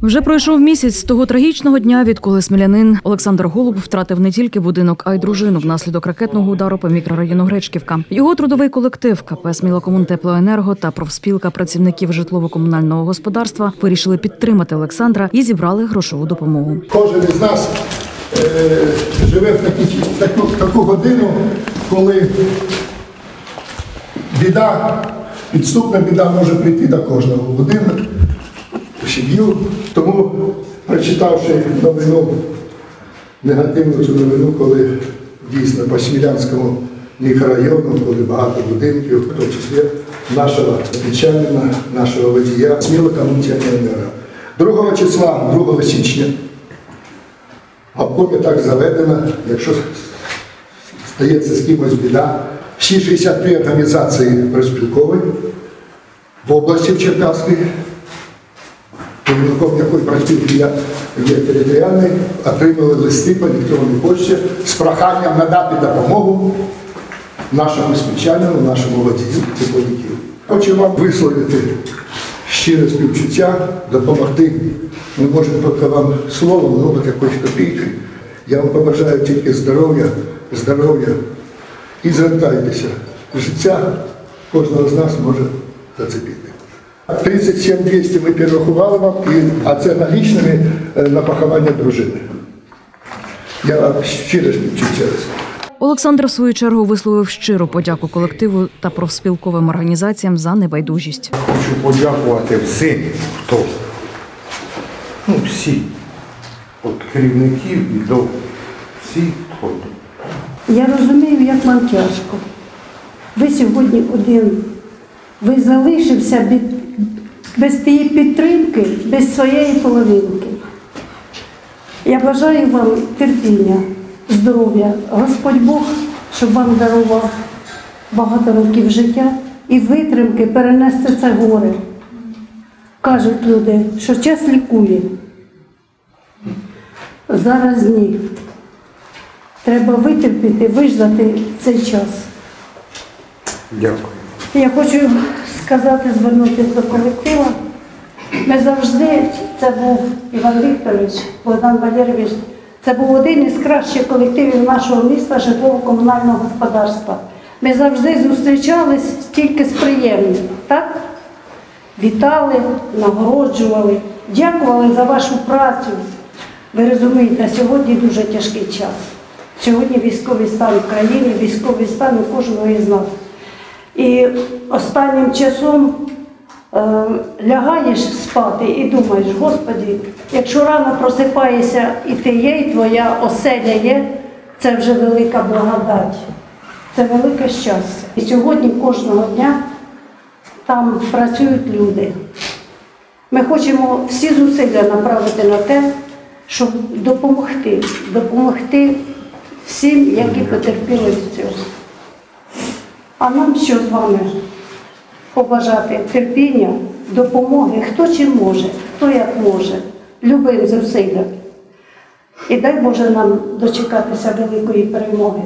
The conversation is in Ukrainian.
Вже пройшов місяць з того трагічного дня, відколи смілянин Олександр Голуб втратив не тільки будинок, а й дружину внаслідок ракетного удару по мікрорайону Гречківка. Його трудовий колектив КП «Смілокомунтеплоенерго» та профспілка працівників житлово-комунального господарства вирішили підтримати Олександра і зібрали грошову допомогу. Кожен із нас живе в таку годину, коли біда, підступна біда може прийти до кожного будинку, сім'ю. Тому, прочитавши новину, негативну цю новину, коли дійсно по Смілянському мікрорайону, коли багато будинків, в тому числі нашого дівчанина, нашого водія, Смілокомунтеплоенерго. 2 числа, 2 січня, а поки так заведено, якщо стається з кимось біда, всі 63 організації профспілкові в області в Черкаській, керівником якої профспілки є територіальний, отримали листи по електронній пошті з проханням надати допомогу нашому спільчанину, нашому водію, тепловиків. Хочу вам висловити щире співчуття, допомогти. Ми можемо тільки вам словом, робити якоїсь копійки. Я вам побажаю тільки здоров'я і звертайтеся. Життя кожного з нас може зацепити. 37 200 ми перерахували вам, а це налічними на поховання дружини. Я вам щиро співчуття. Олександр, в свою чергу, висловив щиру подяку колективу та профспілковим організаціям за небайдужість. Хочу подякувати всім, хто, всі, від керівників і до всіх, хто. Я розумію, як вам тяжко. Ви сьогодні один. Ви залишився без тієї підтримки, без своєї половинки. Я бажаю вам терпіння, здоров'я. Господь Бог, щоб вам дарував багато років життя і витримки перенести це горе. Кажуть люди, що час лікує. Зараз ні. Треба витерпіти, виждати цей час. Дякую. Я хочу сказати, звернутися до колективу. Ми завжди, це був Іван Вікторович, Богдан Валерійович, це був один із кращих колективів нашого міста житлово-комунального господарства. Ми завжди зустрічались тільки з приємним, так? Вітали, нагороджували, дякували за вашу працю. Ви розумієте, сьогодні дуже тяжкий час. Сьогодні військовий стан в країні, військовий стан у кожного із нас. І останнім часом лягаєш спати і думаєш, Господи, якщо рано просипаєшся і ти є, і твоя оселя є, це вже велика благодать, це велике щастя. І сьогодні кожного дня там працюють люди. Ми хочемо всі зусилля направити на те, щоб допомогти всім, які потерпіли від цього. А нам що з вами побажати? Терпіння, допомоги, хто чим може, хто як може, любим зусиллям. І дай Боже нам дочекатися великої перемоги.